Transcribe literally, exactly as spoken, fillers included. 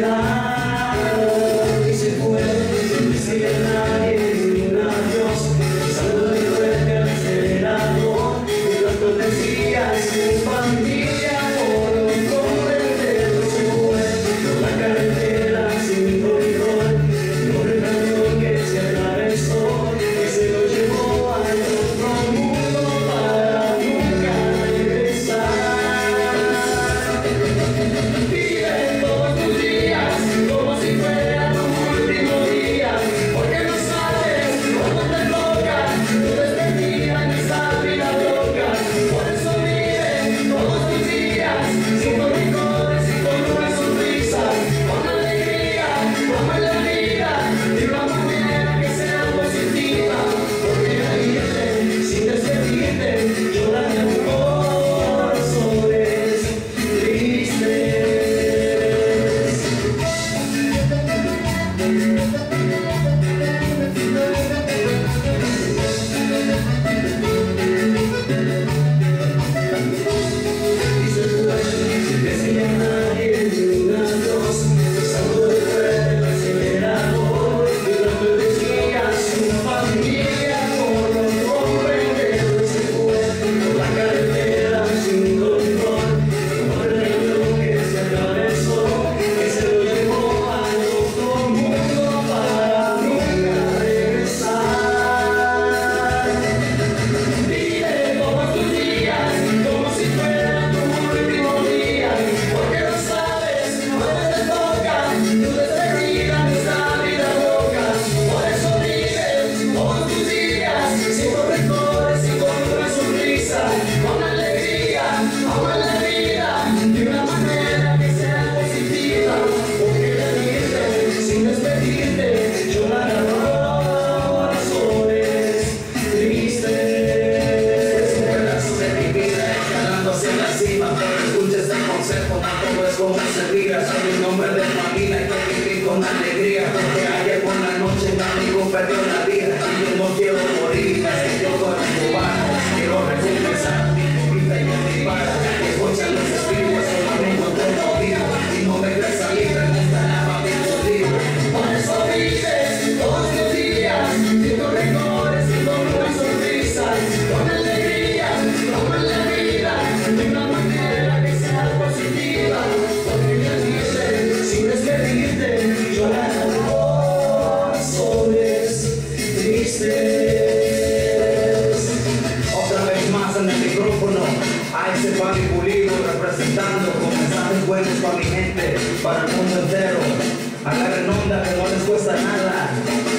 y se fue, sin decirle a nadie ni un adiós. Saludó y fuerte al acelerador, y tanto decía su familia por los corredores. Se fue por la carretera sin corredor, no reclamó que se atravesó, que se lo llevó al otro mundo para nunca regresar. Vive todos tus días como si fuera tu último día, porque no sabes cuándo te toca tu despedida en esta vida loca. Por eso vive todos tus días sin rencores y con una sonrisa, con alegría, como en la vida, de una manera que sea positiva, porque la irte sin despedirte, llorando corazones tristes. Y se fue, sin decirle a nadie ni un adiós. Saludó de fuerte el acelerador, y tanto decía su familia por los corredores. Se fue por la carretera sin control, no reclamó que se atravesó, que se lo llevó al otro mundo para nunca regresar. Vive todos tus días como si fuera tu último día, porque no sabes cuándo te toca tu despedida en esta vida loca. Por eso vive todos tus días sin rencores y con una sonrisa, con alegría, ama la vida de una manera que sea positiva, porque la irte sin despedirte, llorar a corazones tristes. Un pedazo de mi vida escalando hacia la cima, pero escucha este consejo, no todo es como se diga. Soy un hombre de familia y que vivir con alegría, porque ayer por la noche mi amigo perdió la vida y yo no quiero morir, así yo con el cubano quiero recompensar mi vida y mi para que escuchan los espíritus, solo amigo todo vivo y no me ves salir, me gusta la familia libre. Por eso vives todos los días sin tus rencores y con una sonrisa, con alegría, como en la vida, de una manera que sea positiva, porque la irte sin despedirte, llorar a corazones tristes. Otra vez más en el micrófono, a ese Fabi Pulido representando con mensajes buenos para mi gente, para el mundo entero. Agarren onda que no les cuesta nada.